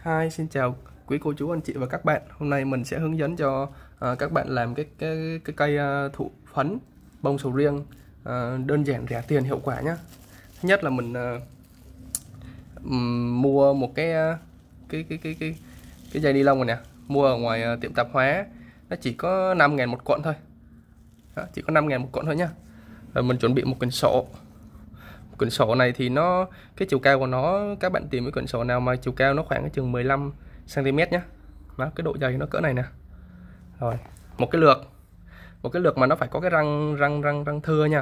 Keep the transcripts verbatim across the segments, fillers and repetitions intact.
Hi, xin chào quý cô chú anh chị và các bạn. Hôm nay mình sẽ hướng dẫn cho uh, các bạn làm cái cái cái cây uh, thụ phấn bông sầu riêng uh, đơn giản, rẻ tiền, hiệu quả nhé. Thứ nhất là mình uh, um, mua một cái, uh, cái cái cái cái cái dây ni lông này nè, mua ở ngoài uh, tiệm tạp hóa, nó chỉ có năm ngàn một cuộn thôi. Đó, chỉ có năm ngàn một cuộn thôi nhá. Rồi mình chuẩn bị một quyển sổ. Quyển sổ này thì nó cái chiều cao của nó, các bạn tìm cái quyển sổ nào mà chiều cao nó khoảng chừng mười lăm xăng ti mét nhé. Đó, cái độ dày nó cỡ này nè. Rồi một cái lược, một cái lược mà nó phải có cái răng răng răng răng thưa nha.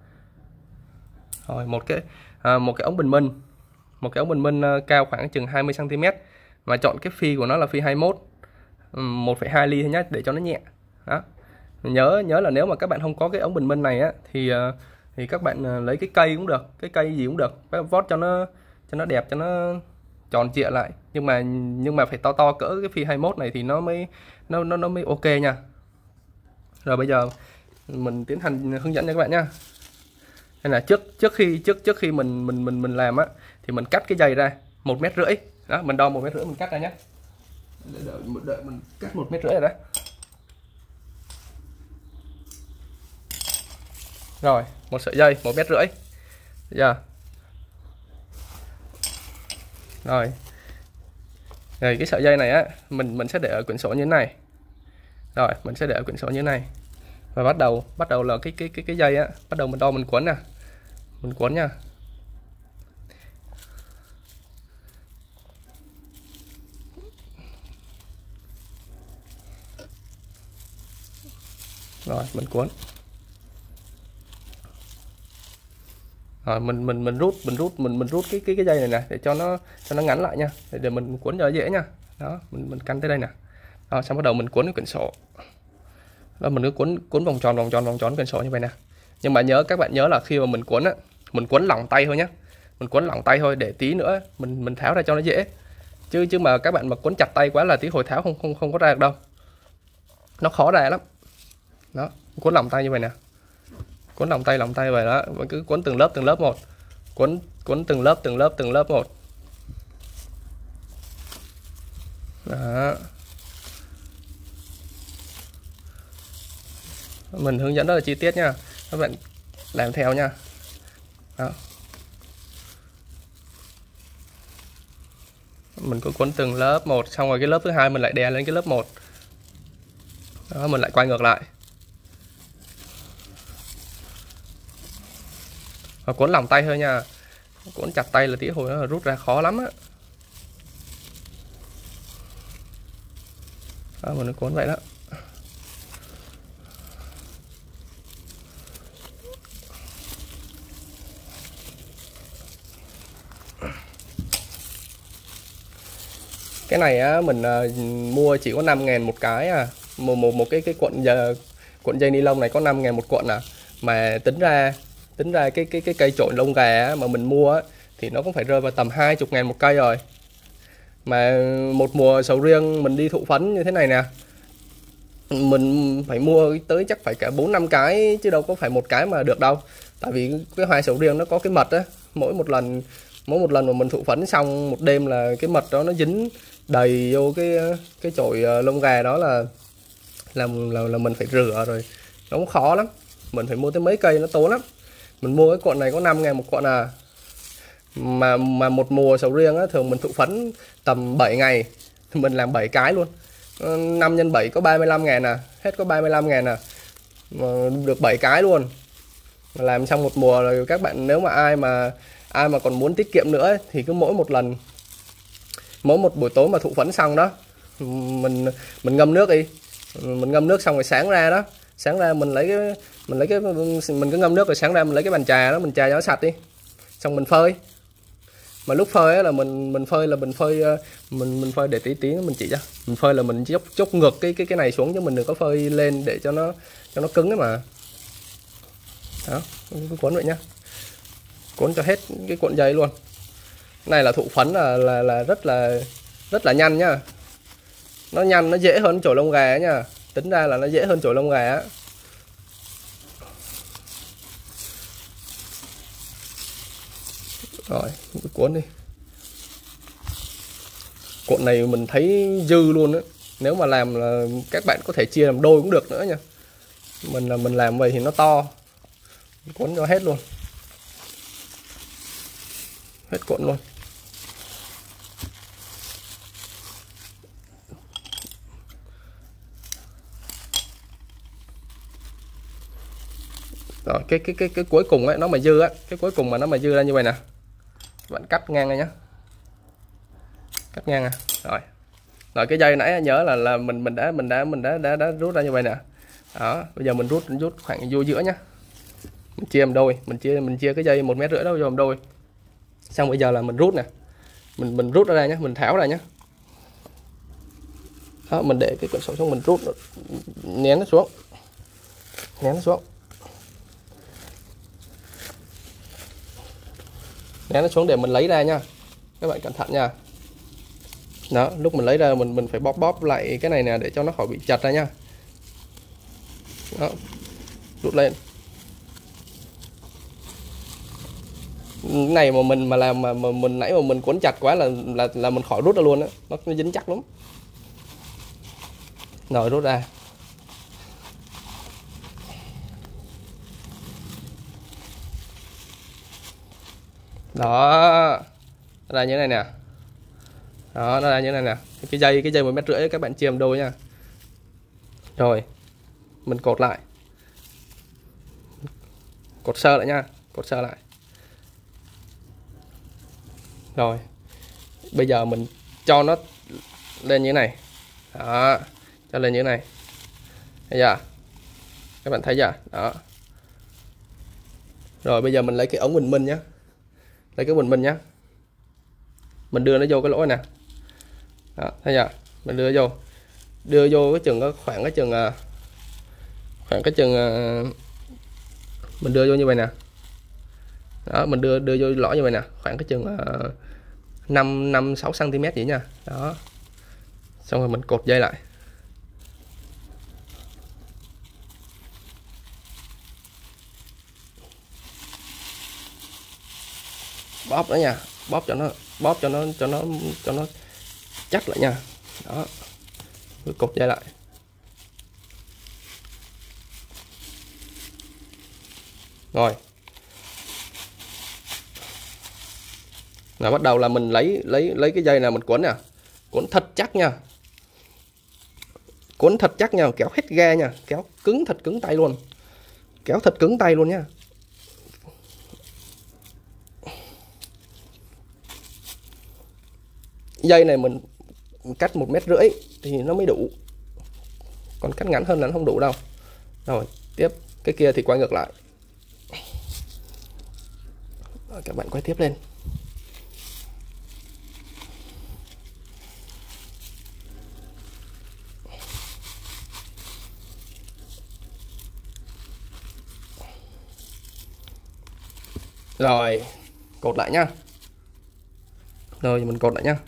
Rồi một cái à, một cái ống bình minh, một cái ống bình minh uh, cao khoảng chừng hai mươi xăng ti mét, mà chọn cái phi của nó là phi hai mươi mốt, um, một phẩy hai ly thôi nhé, để cho nó nhẹ. Đó, nhớ nhớ là nếu mà các bạn không có cái ống bình minh này á thì uh, thì các bạn lấy cái cây cũng được, cái cây gì cũng được, vót cho nó cho nó đẹp, cho nó tròn trịa lại, nhưng mà nhưng mà phải to to cỡ cái phi hai mươi mốt này thì nó mới nó nó nó mới ok nha. Rồi bây giờ mình tiến hành hướng dẫn cho các bạn nha. Đây là trước trước khi trước trước khi mình mình mình mình làm á thì mình cắt cái dây ra một mét rưỡi. Đó, mình đo một mét rưỡi mình cắt ra nhé. Đợi, đợi, đợi mình cắt một mét rưỡi rồi đó. Rồi một sợi dây một mét rưỡi giờ. Rồi rồi cái sợi dây này á mình mình sẽ để ở quyển sổ như thế này. Rồi mình sẽ để ở quyển sổ như thế này, và bắt đầu bắt đầu là cái cái cái cái dây á, bắt đầu mình đo mình cuốn nè, mình cuốn nha. Rồi mình cuốn. Rồi mình mình mình rút mình rút mình mình rút cái cái cái dây này nè, để cho nó cho nó ngắn lại nha, để, để mình cuốn cho dễ nha. Đó, mình mình cắn tới đây nè. Rồi xong bắt đầu mình cuốn cái quyển sổ. Đó, mình cứ cuốn cuốn vòng tròn vòng tròn vòng tròn quyển sổ như vậy nè. Nhưng mà nhớ các bạn nhớ là khi mà mình cuốn á, mình cuốn lỏng tay thôi nhé. Mình cuốn lỏng tay thôi, để tí nữa mình mình tháo ra cho nó dễ. Chứ chứ mà các bạn mà cuốn chặt tay quá là tí hồi tháo không không không có ra được đâu. Nó khó ra lắm. Đó, cuốn lỏng tay như vậy nè. Cuốn lỏng tay lỏng tay vậy đó, mình cứ cuốn từng lớp từng lớp một. Cuốn cuốn từng lớp từng lớp từng lớp một. Đó. Mình hướng dẫn rất là chi tiết nha, các bạn làm theo nha. Đó. Mình cứ cuốn từng lớp một, xong rồi cái lớp thứ hai mình lại đè lên cái lớp một. Đó, mình lại quay ngược lại. Và cuốn lỏng tay thôi nha, cuốn chặt tay là tí hồi nó rút ra khó lắm á. Đó, mình cuốn vậy đó. Cái này á mình uh, mua chỉ có năm ngàn một cái à. Một một một cái cái cuộn giờ cuộn dây ni lông này có năm ngàn một cuộn à. Mà tính ra tính ra cái cái cái cây chổi lông gà á, mà mình mua á, thì nó cũng phải rơi vào tầm hai mươi ngàn một cây rồi. Mà một mùa sầu riêng mình đi thụ phấn như thế này nè, mình phải mua tới chắc phải cả bốn năm cái chứ đâu có phải một cái mà được đâu. Tại vì cái hoa sầu riêng nó có cái mật á, mỗi một lần mỗi một lần mà mình thụ phấn xong một đêm là cái mật đó nó dính đầy vô cái cái chổi lông gà đó, là là là, là mình phải rửa rồi, nó cũng khó lắm. Mình phải mua tới mấy cây nó tốn lắm. Mình mua cái cuộn này có năm ngàn một cuộn à. Mà mà một mùa sầu riêng á, thường mình thụ phấn tầm bảy ngày thì mình làm bảy cái luôn. Năm nhân bảy có ba mươi lăm ngàn à, hết có ba mươi lăm ngàn à. Mà được bảy cái luôn. Làm xong một mùa rồi. Các bạn nếu mà ai mà ai mà còn muốn tiết kiệm nữa ấy, thì cứ mỗi một lần mỗi một buổi tối mà thụ phấn xong đó, mình mình ngâm nước đi, mình ngâm nước xong rồi sáng ra đó, sáng ra mình lấy cái mình lấy cái mình cứ ngâm nước rồi sáng ra mình lấy cái bàn trà đó, mình trà cho nó sạch đi, xong mình phơi. Mà lúc phơi á là mình mình phơi là mình phơi mình mình phơi để tí tí mình chỉ cho mình phơi là mình chốc chốc ngược cái cái cái này xuống, chứ mình đừng có phơi lên để cho nó cho nó cứng ấy mà. Đó, cứ cuốn vậy nhá, cuốn cho hết cái cuộn dây luôn. Cái này là thụ phấn là là là rất là rất là nhanh nhá. Nó nhanh, nó dễ hơn chổi lông gà ấy nha. Tính ra là nó dễ hơn chổi lông gà á. Rồi, cuốn đi. Cuộn này mình thấy dư luôn á. Nếu mà làm là các bạn có thể chia làm đôi cũng được nữa nha. Mình là mình làm vậy thì nó to. Cuốn cho hết luôn. Hết cuộn luôn. Rồi cái cái cái cái cuối cùng ấy, nó mà dư á, cái cuối cùng mà nó mà dư ra như vậy nè. Bạn cắt ngang này nhá. Cắt ngang à. Rồi. Rồi cái dây nãy nhớ là là mình mình đã mình đã mình đã đã, đã rút ra như vậy nè. Đó, bây giờ mình rút rút khoảng vô giữa nhá. Mình chia làm đôi, mình chia mình chia cái dây một mét rưỡi đó vô làm đôi. Xong bây giờ là mình rút nè. Mình mình rút ra nhá, mình tháo ra nhá. Đó, mình để cái quyển sổ xuống, mình rút nén nó xuống. Nén nó xuống. Nén nó xuống để mình lấy ra nha. Các bạn cẩn thận nha. Đó, lúc mình lấy ra mình mình phải bóp bóp lại cái này nè để cho nó khỏi bị chặt ra nha. Đó. Rút lên. Cái này mà mình mà làm mà, mà mình nãy mà mình cuốn chặt quá là là là mình khỏi rút ra luôn á, nó, nó dính chắc lắm. Rồi rút ra. Đó. Nó ra như thế này nè. Đó, nó ra như thế này nè. Cái dây cái dây một mét rưỡi các bạn chia làm đôi nha. Rồi. Mình cột lại. Cột sơ lại nha, cột sơ lại. Rồi. Bây giờ mình cho nó lên như thế này. Đó, cho lên như thế này. Thấy chưa? Các bạn thấy chưa? Đó. Rồi bây giờ mình lấy cái ống bình minh nhé. Lấy cái bình minh nhé. Mình đưa nó vô cái lỗ này nè. Đó, thấy chưa? Mình đưa vô. Đưa vô cái chừng khoảng cái chừng khoảng cái chừng mình đưa vô như vậy nè. Đó, mình đưa đưa vô lỗ như vậy nè, khoảng cái chừng năm năm sáu xăng ti mét vậy nha. Đó. Xong rồi mình cột dây lại. Bóp nữa nha, bóp cho nó bóp cho nó cho nó cho nó chắc lại nha. Đó. Cứ cột dây lại. Rồi. Là bắt đầu là mình lấy lấy lấy cái dây này mình cuốn nè. Cuốn thật chắc nha. Cuốn thật chắc nha, kéo hết ga nha, kéo cứng thật cứng tay luôn. Kéo thật cứng tay luôn nha. Dây này mình cắt một mét rưỡi thì nó mới đủ. Còn cắt ngắn hơn là nó không đủ đâu. Rồi, tiếp cái kia thì quay ngược lại. Rồi, các bạn quay tiếp lên. Rồi, cột lại nhá. Rồi mình cột lại nhá.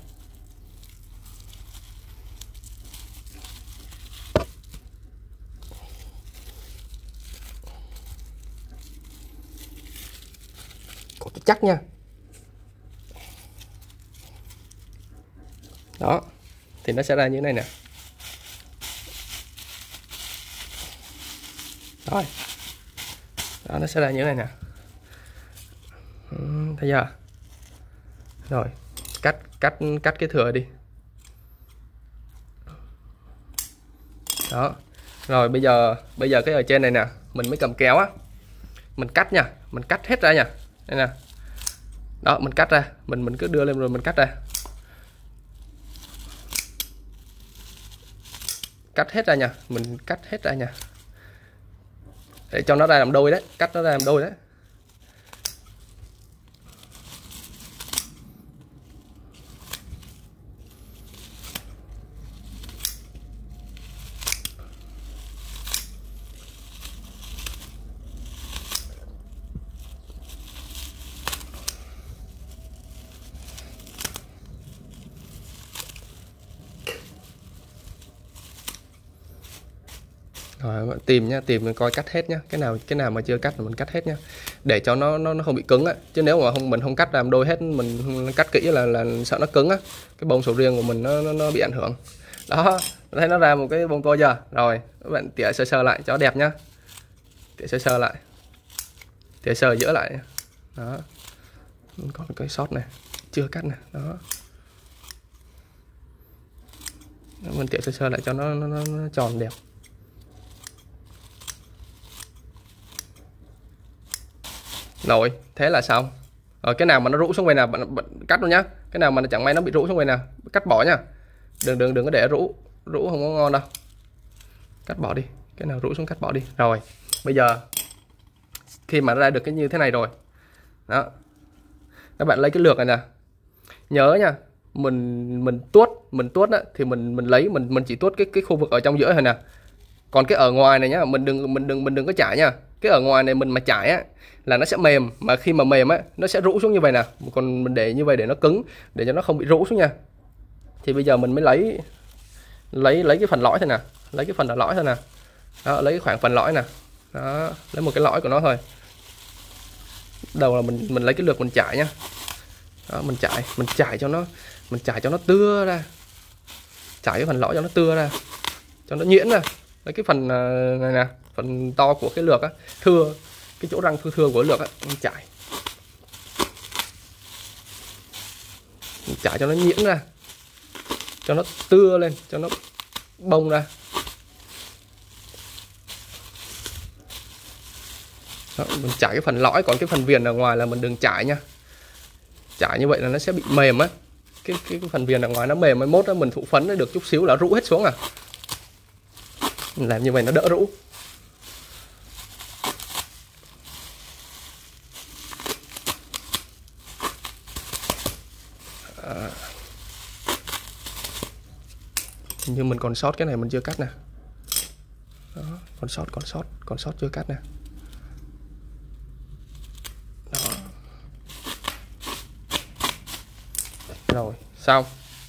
Cột chắc nha. Đó. Thì nó sẽ ra như thế này nè. Rồi. Đó, nó sẽ ra như thế này nè. Thấy chưa? Rồi, cắt cắt cắt cái thừa đi. Đó. Rồi bây giờ bây giờ cái ở trên này nè, mình mới cầm kéo á. Mình cắt nha, mình cắt hết ra nha. Đây nè. Đó, mình cắt ra, mình mình cứ đưa lên rồi mình cắt ra. Cắt hết ra nha, mình cắt hết ra nha. Để cho nó ra làm đôi đấy, cắt nó ra làm đôi đấy. Rồi tìm nhá, tìm coi cắt hết nhá. Cái nào cái nào mà chưa cắt là mình cắt hết nhá. để cho nó nó, nó không bị cứng á. Chứ nếu mà không mình không cắt làm đôi hết, mình cắt kỹ là là sợ nó cứng á, cái bông sầu riêng của mình nó nó, nó bị ảnh hưởng. Đó, thấy nó ra một cái bông tôi chưa? Rồi các bạn tỉa sơ sơ lại cho đẹp nhá, tỉa sơ sơ lại, tỉa sơ giữa lại. Đó, còn cái sót này chưa cắt này. Đó, mình tỉa sơ sơ lại cho nó, nó, nó, nó tròn đẹp. Rồi thế là xong. Rồi cái nào mà nó rũ xuống bên nào bạn, bạn cắt luôn nhá, cái nào mà chẳng may nó bị rũ xuống bên nào cắt bỏ nha, đừng đừng đừng có để rũ, rũ không có ngon đâu, cắt bỏ đi, cái nào rũ xuống cắt bỏ đi. Rồi bây giờ khi mà ra được cái như thế này rồi đó, các bạn lấy cái lược này nè, nhớ nha, mình mình tuốt mình tuốt á, thì mình mình lấy mình mình chỉ tuốt cái cái khu vực ở trong giữa thôi nè, còn cái ở ngoài này nhá, mình đừng mình đừng mình đừng có chải nha, cái ở ngoài này mình mà chải á là nó sẽ mềm, mà khi mà mềm á nó sẽ rũ xuống như vậy nè, còn mình để như vậy để nó cứng, để cho nó không bị rũ xuống nha. Thì bây giờ mình mới lấy lấy lấy cái phần lõi thôi nè, lấy cái phần ở lõi thôi nè. Đó, lấy cái khoảng phần lõi nè. Đó, lấy một cái lõi của nó thôi. Đầu là mình mình lấy cái lược mình chải nhá. Đó, mình chải, mình chải cho nó mình chải cho nó tưa ra. Chải cái phần lõi cho nó tưa ra, cho nó nhuyễn ra. Lấy cái phần này nè, phần to của cái lược á, thưa cái chỗ răng thưa thưa của lược á, mình chải. Mình chải cho nó nhuyễn ra, cho nó tưa lên, cho nó bông ra. Đó, mình chải cái phần lõi, còn cái phần viền ở ngoài là mình đừng chải nha. Chải như vậy là nó sẽ bị mềm á. Cái, cái, cái phần viền ở ngoài nó mềm, mai mốt đó mình thụ phấn nó được chút xíu là rũ hết xuống à. Mình làm như vậy nó đỡ rũ. À, nhưng mình còn sót cái này mình chưa cắt nè. Đó, còn sót còn sót còn sót chưa cắt nè. Đó. Rồi xong.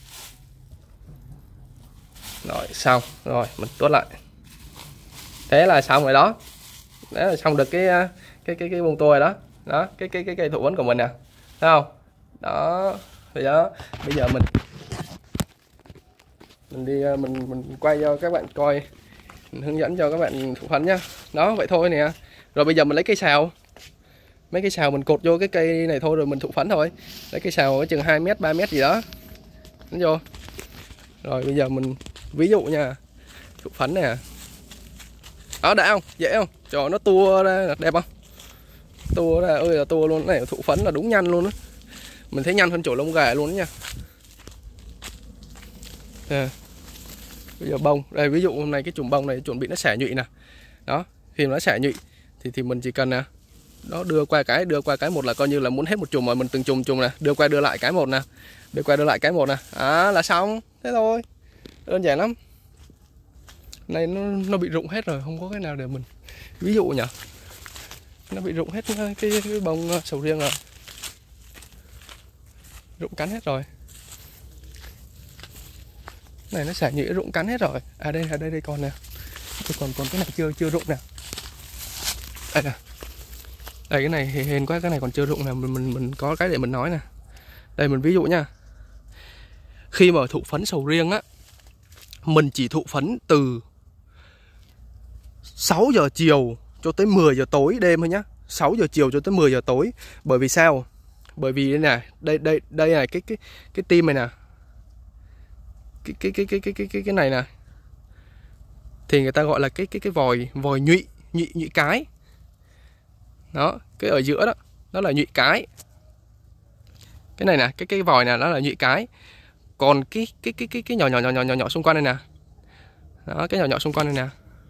Rồi xong rồi mình tuốt lại. Thế là xong rồi đó. Đấy là xong được cái cái cái cái bông tôi đó. Đó, cái cái cái cây thụ phấn của mình nè. Thấy không? Đó. Bây giờ bây giờ mình mình đi mình mình quay cho các bạn coi, mình hướng dẫn cho các bạn thụ phấn nhá. Đó, vậy thôi nè. Rồi bây giờ mình lấy cây sào. Mấy cây sào mình cột vô cái cây này thôi rồi mình thụ phấn thôi. Lấy cây sào ở chừng hai mét ba mét gì đó. Đánh vô. Rồi bây giờ mình ví dụ nha, thụ phấn nè. Đó, đã không? Dễ không? Cho nó tua ra đẹp không? Tua ra ơi là tua luôn, cái này thụ phấn là đúng nhanh luôn á. Mình thấy nhanh hơn chỗ lông gà luôn đó nha. À, bây giờ bông, đây ví dụ hôm nay cái chùm bông này chuẩn bị nó xẻ nhụy nè. Đó, khi mà nó xẻ nhụy thì thì mình chỉ cần nè, đó đưa qua cái đưa qua cái một là coi như là muốn hết một chùm rồi, mình từng chùm chùm nè, đưa qua đưa lại cái một nè, đưa qua đưa lại cái một nè. À là xong, thế thôi. Đơn giản lắm. Này nó nó bị rụng hết rồi, không có cái nào để mình ví dụ nhỉ. Nó bị rụng hết cái, cái, cái bông sầu riêng rồi. Rụng cắn hết rồi. Này nó xả nhụy rụng cắn hết rồi. À đây, ở đây đây còn nè. Còn còn cái này chưa chưa rụng nè. Đây nè. Đây cái này hên quá, cái này còn chưa rụng nè, mình mình mình có cái để mình nói nè. Đây mình ví dụ nha. Khi mà thụ phấn sầu riêng á, mình chỉ thụ phấn từ sáu giờ chiều cho tới mười giờ tối đêm thôi nhá. sáu giờ chiều cho tới mười giờ tối. Bởi vì sao? Bởi vì đây nè, đây đây đây này cái cái cái tim này nè. Cái cái cái cái cái cái cái cái này nè. Thì người ta gọi là cái cái cái vòi vòi nhụy, nhụy nhụy cái. Đó, cái ở giữa đó, nó là nhụy cái. Cái này nè, cái cái vòi này nó là nhụy cái. Còn cái cái cái cái cái nhỏ nhỏ nhỏ nhỏ nhỏ nhỏ xung quanh này nè. Đó, cái nhỏ nhỏ xung quanh này nè.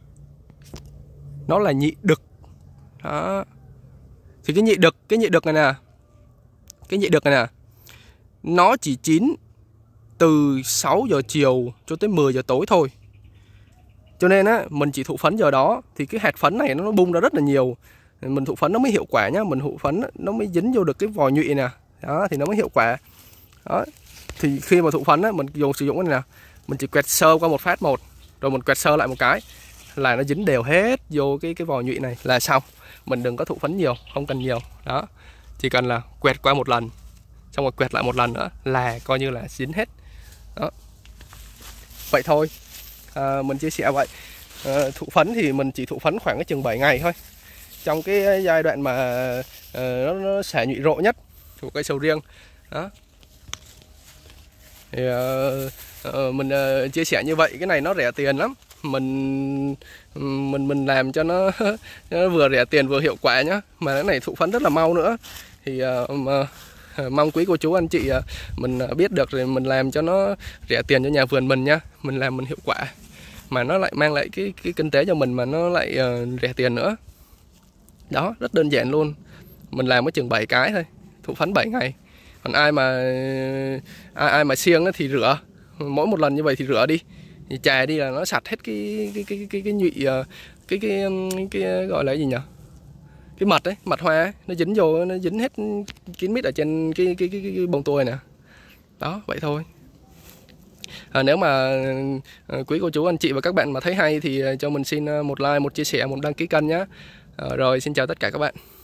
Nó là nhị đực. Đó. Thì cái nhị đực, cái nhị đực này nè. Cái nhị đực này nè. Nó chỉ chín từ sáu giờ chiều cho tới mười giờ tối thôi. Cho nên á, mình chỉ thụ phấn giờ đó thì cái hạt phấn này nó bung ra rất là nhiều. Mình thụ phấn nó mới hiệu quả nhá, mình thụ phấn nó mới dính vô được cái vòi nhụy nè. Đó thì nó mới hiệu quả. Đó. Thì khi mà thụ phấn á, mình dùng sử dụng cái này nè, mình chỉ quẹt sơ qua một phát một, rồi mình quẹt sơ lại một cái là nó dính đều hết vô cái cái vòi nhụy này là xong. mình đừng có thụ phấn nhiều, không cần nhiều. Đó, chỉ cần là quẹt qua một lần, xong rồi quẹt lại một lần nữa là coi như là chín hết. Đó, vậy thôi. À, mình chia sẻ vậy. À, thụ phấn thì mình chỉ thụ phấn khoảng cái chừng bảy ngày thôi, trong cái giai đoạn mà uh, nó, nó xả nhụy rộ nhất của cây sầu riêng. Đó, thì uh, uh, mình uh, chia sẻ như vậy. Cái này nó rẻ tiền lắm, mình mình mình làm cho nó, nó vừa rẻ tiền vừa hiệu quả nhá, mà cái này thụ phấn rất là mau nữa. Thì uh, mà, uh, mong quý cô chú anh chị uh, mình uh, biết được rồi mình làm cho nó rẻ tiền cho nhà vườn mình nhá, mình làm mình hiệu quả mà nó lại mang lại cái cái kinh tế cho mình, mà nó lại uh, rẻ tiền nữa. Đó, rất đơn giản luôn. Mình làm có chừng bảy cái thôi, thụ phấn bảy ngày. Còn ai mà ai, ai mà siêng thì rửa, mỗi một lần như vậy thì rửa đi, thì chà đi là nó sạch hết cái cái cái cái cái nhụy, cái cái cái, cái, cái gọi là cái gì nhỉ, cái mật đấy, mật hoa ấy, nó dính vô, nó dính hết kín mít ở trên cái cái cái, cái, cái bông tuôi nè. Đó, vậy thôi. À, nếu mà à, quý cô chú anh chị và các bạn mà thấy hay thì cho mình xin một like, một chia sẻ, một đăng ký kênh nhé. À, rồi xin chào tất cả các bạn.